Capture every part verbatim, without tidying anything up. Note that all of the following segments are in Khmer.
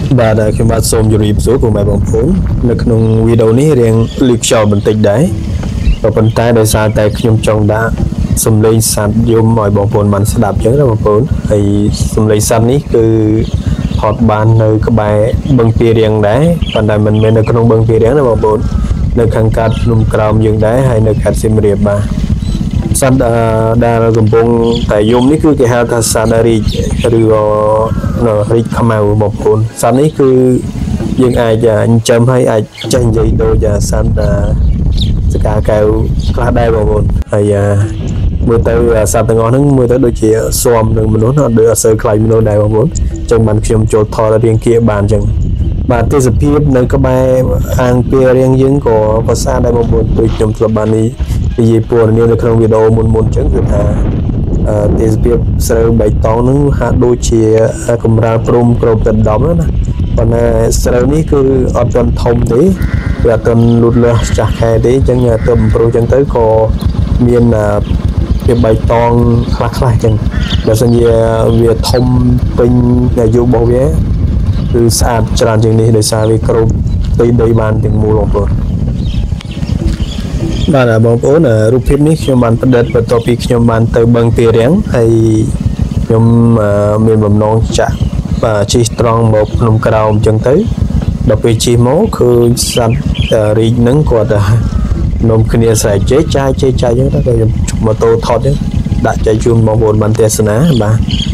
បាទខ្ញុំបាទសូមជម្រាបសួរពុកម៉ែបងប្អូននៅក្នុងវីដេអូនេះរៀងលឺខ្យល់បន្តិចដែរក៏ប៉ុន្តែដោយសារតែខ្ញុំចង់ដាក់សំឡេងសត្វយំឲ្យបងប្អូនបានស្ដាប់អញ្ចឹងណាបងប្អូនហើយសំឡេងសត្វនេះគឺថតបាននៅក្បែរបឹងពីរៀងដែរប៉ុន្តែមិនមែននៅក្នុងបឹងពីរៀងណាបងប្អូននៅខាងកាត់ភ្នំក្រោមយើងដែរហើយនៅខេត្តសៀមរាបបាទសត្វដែលកំពុងតែយំនេះគឺគេហៅថាសត្វរីកឬក៏រីកខ្មៅបងប្អូនសត្វនេះគឺយើងអាចចិញ្ចឹមហើយអាចចេះនិយាយដូចសត្វសកាកែវខ្លះដែរបងប្អូនហើយមើលទៅសត្វទាំងអស់ហ្នឹងមើលទៅដូចជាស៊ាំនឹងមនុស្សអត់ដូចអត់សូវខ្លាចមនុស្សដែរបងប្អូនអញ្ចឹងបានខ្ញុំចូលថតរៀងគៀបានអញ្ចឹងបាទទេសភាពនៅក្បែរអាងពីរៀងយើងក៏ក៏ស្អាតដែរបងប្អូនដូចខ្ញុំធ្លាប់បាននិយាយព័ត៌មាននៅក្នុងវីដេអូមុនមុនអញ្ចឹងគឺថាទេសភាពស្រូវបៃតងហ្នឹងហាក់ដូចជាកម្រាលព្រំក្របទឹកដំណាប៉ុន្តែស្រូវនេះគឺអត់ទាន់ធំទេវាអត់ទាន់លូតលាស់ចាស់ខែទេអញ្ចឹងទៅបំប្រុសអញ្ចឹងទៅក៏មានភាពបៃតងខ្លះខ្លះអញ្ចឹងបើសិនជាវាធំពេញអាយុរបស់វាគឺស្អាតច្រើនជាងនេះដោយសារវាគ្របដីដីបានទាំងមូលបងប្អូនបាទបងប្អូនរូបភាពនេះខ្ញុំបានផ្តិតបន្ទាប់ពីខ្ញុំបានទៅបឹងពីរៀងហើយខ្ញុំមានបំណងចាក់បាទជិះត្រង់មកភ្នំក្រោមអញ្ចឹងទៅដល់ពេលជិះមកឃើញសត្វរីកហ្នឹងគាត់នំគ្នាស្រែកជែកចាយជែកចាយអញ្ចឹងទៅខ្ញុំម៉ូតូថតអញ្ចឹងដាក់ចែកជូនបងប្អូនបានទស្សនាបាទ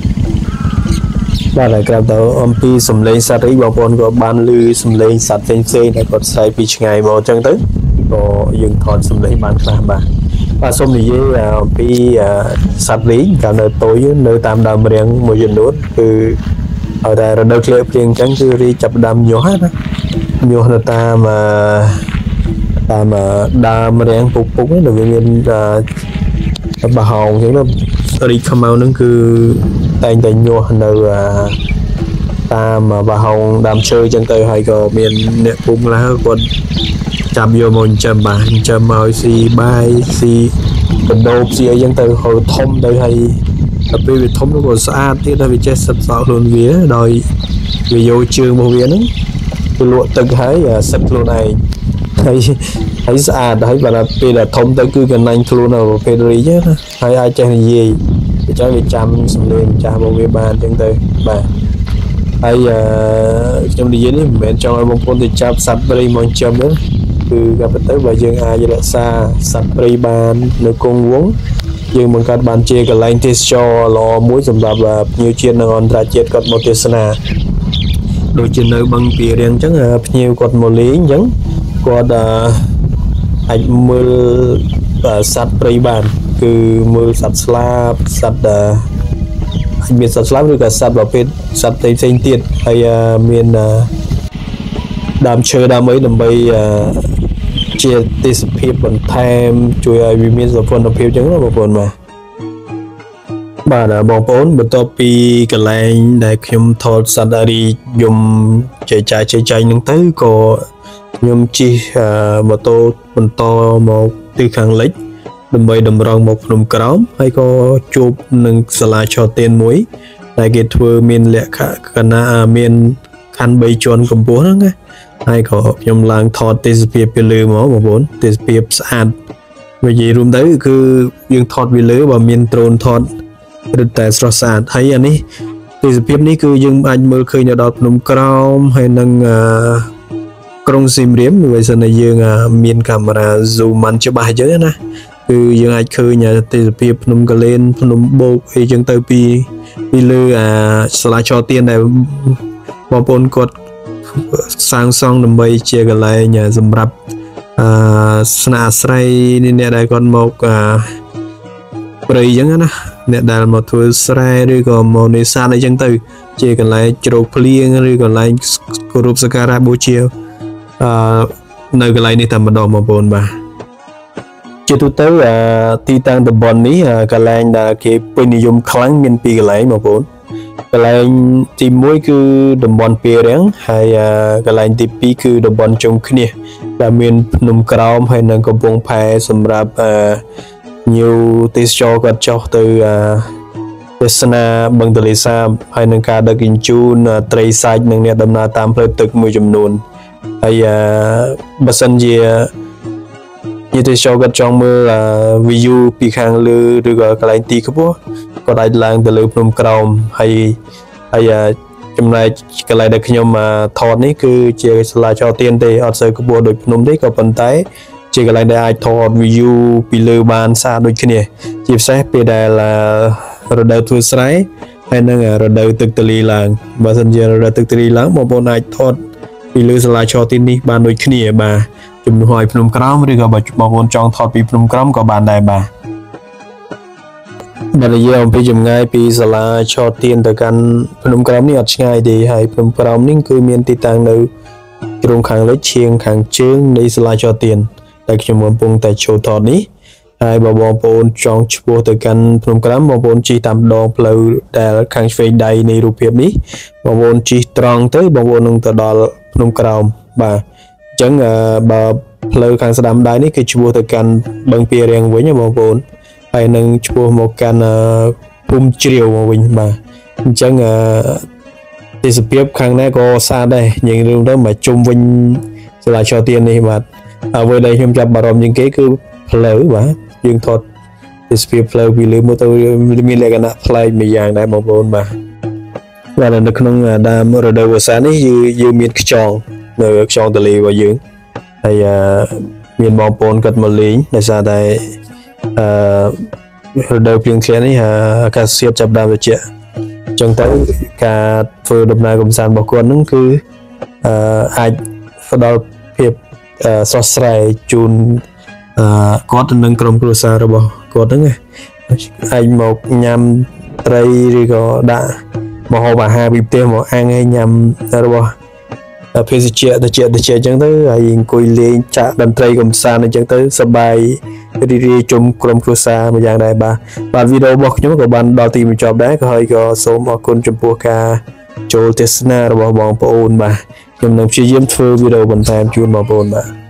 បាទហើយក្រៅទៅអំពីសំឡេងសត្វរីកបងប្អូនក៏បានឮសំឡេងសត្វផ្សេងផ្សេងដែលគាត់ស្រែកពីឆ្ងាយមកអញ្ចឹងទៅក៏យើងថតសំឡេងបានខ្លះបាទបាទសូមនិយាយអំពីសត្វរីកកាលនៅតូចនៅតាមដើមរៀងមួយចំនួនគឺឲ្យតែរដូវធ្លាក់ភ្លៀងអញ្ចឹងគឺរីកចាប់ដើមញាស់ណាញាស់នៅតាមតាមដើមរៀងពុកពុកនៅវាមានបោះហោងអញ្ចឹងរីកខ្មៅហ្នឹងគឺតែងតែញាស់នៅតាមបោះហោងដើមឈើអញ្ចឹងទៅហើយក៏មានអ្នកភូមិខ្លះគាត់ចាប់យកមកចិញ្ចឹមបាទចិញ្ចឹមឲ្យស៊ីបាយស៊ីបណ្ដោបស៊ីអីចឹងទៅហើយធំទៅហើយដល់ពេលវាធំទៅក៏ស្អាតទៀតហើយវាចេះសិតសក់ខ្លួនវាដោយវាយកជើងរបស់វាហ្នឹងទៅលក់ទឹកហើយសិតខ្លួនឯងហើយហើយស្អាតហើយបើដល់ពេលដែលធំទៅគឺកណាញ់ខ្លួននៅប្រភេទរីចឹងណាហើយអាចចេះនិយាយអញ្ចឹងវាចាំសំឡេងម្ចាស់របស់វាបានអញ្ចឹងទៅបាទហើយខ្ញុំនិយាយនេះមិនមែនចង់ឲ្យបងប្អូនទៅចាប់សត្វព្រៃមកចិញ្ចឹមទេគឺក៏ប៉ុន្តែបើយើងអាចរក្សាសត្វព្រៃបាននៅគង់វង្សយើងបង្កើតបានជាកន្លែងទេសចរល្អមួយសម្រាប់ភ្ញៀវជាតិនិងអន្តរជាតិគាត់មកទស្សនាដូចជានៅបឹងពីរៀងអញ្ចឹងភ្ញៀវគាត់មកលេងអញ្ចឹងគាត់អាចមើលសត្វព្រៃបានគឺមើលសត្វស្លាបសត្វអាចមានសត្វស្លាបឬក៏សត្វប្រភេទសត្វផ្សេងៗទៀតហើយមានដើមឈើដើមអីដើម្បីជាទេសភាពបន្ថែមជួយឲ្យវាមានសោភ័ណភាពអញ្ចឹងណាបងប្អូនបាទបាទបងប្អូនបន្ទាប់ពីកន្លែងដែលខ្ញុំថតសត្វរីយំចែកចាយចែកចាយហ្នឹងទៅក៏ខ្ញុំជិះម៉ូតូបន្តមកទិសខាងលិចដើម្បីតម្រង់មកភ្នំក្រោមហើយក៏ជួបនឹងសាលាឆទានមួយដែលគេធ្វើមានលក្ខណៈមានខណ្ឌបីជាន់កម្ពស់ហ្នឹងណាហើយក៏ខ្ញុំឡើងថតទេសភាពពីលើមកបងប្អូនទេសភាពស្អាតនិយាយរួមទៅគឺយើងថតពីលើបើមានដ្រូនថតរឹតតែស្រស់ស្អាតហើយអានេះទេសភាពនេះគឺយើងអាចមើលឃើញដល់ភ្នំក្រោមហើយនឹងក្រុងសៀមរាបបើសិនជាយើងមានកាមេរ៉ា zoom បានច្បាស់អញ្ចឹងណាគឺយើងអាចឃើញទេសភាពភ្នំកលែនភ្នំបូកអីចឹងទៅពីពីលើអាសាលាឆទានដែលបងប្អូនគាត់សាងសង់ដើម្បីជាកន្លែងសម្រាប់អឺស្នាក់អាស្រ័យអ្នកដែលគាត់មកព្រៃអញ្ចឹងណាអ្នកដែលមកធ្វើស្រែឬក៏មកនេសាទអីចឹងទៅជាកន្លែងជ្រោកភ្លៀងឬកន្លែងគោរពសក្ការៈបូជាអឺនៅកន្លែងនេះតែម្ដងបងប្អូនបាទជាទូទៅទីតាំងតំបន់នេះកន្លែងដែលគេពេញនិយមខ្លាំងមានពីរកន្លែងបងប្អូនកន្លែងទីមួយគឺតំបន់ពីរៀងហើយកន្លែងទីពីរគឺតំបន់ជុំគ្នាដែលមានភ្នំក្រោមហើយនិងកំពង់ផែសម្រាប់ញៀវទេសចរគាត់ចុះទៅទេសនាបឹងទន្លេសាបហើយនឹងការដឹកជញ្ជូនត្រីសាច់និងអ្នកដំណើរតាមផ្លូវទឹកមួយចំនួនហើយបើសិនជាញាតិចូលគាត់ចង់មើល view ពីខាងលើឬក៏កន្លែងទីខ្ពស់គាត់អាចឡើងទៅលើភ្នំក្រោមហើយហើយចំណែកកន្លែងដែលខ្ញុំថតនេះគឺជាសាលាចរទៀនទេអត់សូវខ្ពស់ដូចភ្នំទេក៏ប៉ុន្តែជាកន្លែងដែលអាចថត view ពីលើបានស្អាតដូចគ្នាជាពិសេសពេលដែលរដូវធ្វើស្រែហើយនឹងរដូវទឹកទន្លេឡើងបើសិនជារដូវទឹកទន្លេឡើងបងប្អូនអាចថតពីលើសាលាចរទៀននេះបានដូចគ្នាបាទជំនួសឲ្យភ្នំក្រោមឬក៏បើបងប្អូនចង់ថតពីភ្នំក្រោមក៏បានដែរបាទបើនិយាយអំពីចម្ងាយពីសាលាឆោទៀនទៅកាន់ភ្នំក្រោមនេះអត់ឆ្ងាយទេហើយភ្នំក្រោមនេះគឺមានទីតាំងនៅជ្រុងខាងលិចឈៀងខាងជើងនៃសាលាឆោទៀនដែលខ្ញុំកំពុងតែចូលថតនេះហើយបើបងប្អូនចង់ឆ្ពោះទៅកាន់ភ្នំក្រោមបងប្អូនជិះតាមដងផ្លូវដែលខាងឆ្វេងដៃនៃរូបភាពនេះបងប្អូនជិះត្រង់ទៅបងប្អូននឹងទៅដល់ភ្នំក្រោមបាទអញ្ចឹងបើផ្លូវខាងស្ដាំដៃនេះគឺឆ្ពោះទៅកាន់បឹងពីរៀងវិញបងប្អូនហើយនឹងឆ្ពោះមកកាន់ភូមិជ្រាវមកវិញបាទអញ្ចឹងទេសភាពខាងណាក៏ស្អាតដែរញ៉ឹងរឿងទៅមកជុំវិញសាលាឆោទៀននេះបាទអ្វីដែលខ្ញុំចាប់អារម្មណ៍ជាងគេគឺផ្លូវបាទយើងថតទេសភាពផ្លូវពីលើមកទៅមានលក្ខណៈប្លែកម្យ៉ាងដែរបងប្អូនបាទបាទនៅក្នុងដើមរដូវវស្សានេះយើងយើងមានខ្យងនៅខ្យងទន្លេរបស់យើងហើយមានបងប្អូនគាត់មកលេងដោយសារតែអឺរដូវភ្លៀងធ្លាក់នេះអាកាសធាតុចាប់ផ្ដើមត្រជាក់អញ្ចឹងទៅការធ្វើដំណើរកម្សាន្តរបស់គាត់នឹងគឺអឺអាចផ្ដល់ភាពស្រស់ស្រាយជូនអឺគាត់ទៅនឹងក្រុមគ្រួសាររបស់គាត់ហ្នឹងអាចមកញ៉ាំត្រីឬក៏ដាក់ម្ហូបអាហារពីផ្ទះមកអាំងឲ្យញ៉ាំរបស់ភេសជ្ជៈទៅជាទៅជាអញ្ចឹងទៅហើយអង្គុយលេងចាក់តន្ត្រីកំសាន្តអញ្ចឹងទៅសប្បាយរីករាយជុំក្រុមគ្រួសារមួយយ៉ាងដែរបាទបាទវីដេអូរបស់ខ្ញុំក៏បានដល់ទីបញ្ចប់ដែរក៏ហើយក៏សូមអរគុណចំពោះការចូលទស្សនារបស់បងប្អូនបាទខ្ញុំនឹងព្យាយាមធ្វើវីដេអូបន្ថែមជូនបងប្អូនបាទ